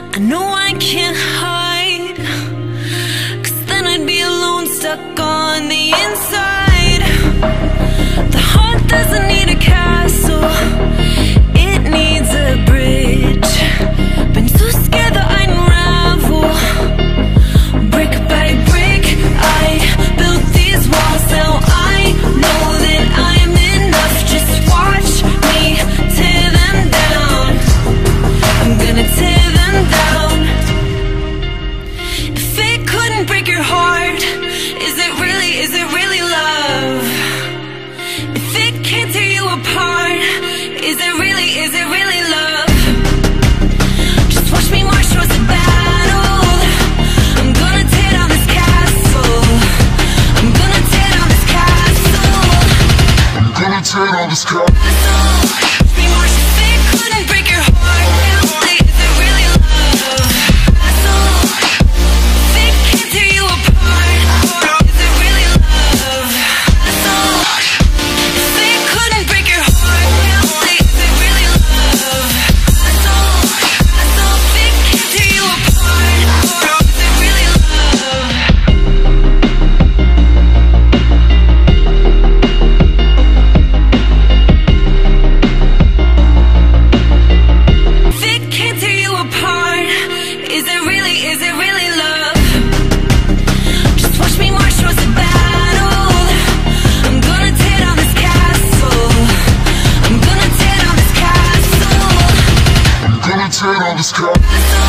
I know I can't hide, 'cause then I'd be alone, stuck on the inside. The heart doesn't need a castle, it needs a bridge. Been too scared that I'd unravel. Brick by brick, I built these walls. Now I know that I'm enough. Just watch me tear them down. I'm gonna tear them down. If it couldn't break your heart, is it really love? If it can't tear you apart, is it really love? Just watch me march towards the battle. I'm gonna tear down this castle. I'm gonna tear down this castle. I'm gonna tear down this castle. Watch me march. If it couldn't break your heart, is it really love? If it can't tear you apart, is it really love? If it couldn't break your heart, is it really love? If it can't tear you apart, is it really love? If it can't tear you apart, is it really love? Just watch me march towards the battle. I'm gonna tear down this castle. I'm gonna tear down this castle. I'm gonna tear down this castle.